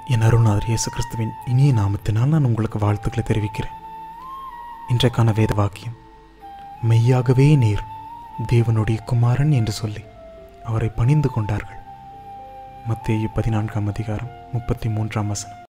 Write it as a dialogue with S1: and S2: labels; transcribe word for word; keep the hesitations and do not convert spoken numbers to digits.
S1: என் அருள்நாதர் இயேசு கிறிஸ்துவின் இனிய நாமத்தினால் நான் உங்களுக்கு வாழ்த்துக்களை தெரிவிக்கிறேன். இன்றைக்கான வேத வாக்கியம், மெய்யாகவே நீர் தேவனுடைய குமாரன் என்று சொல்லி அவரை பணிந்து கொண்டார்கள். மத்தேயு பதினான்காம் அதிகாரம் முப்பத்தி மூன்றாம் வசனம்.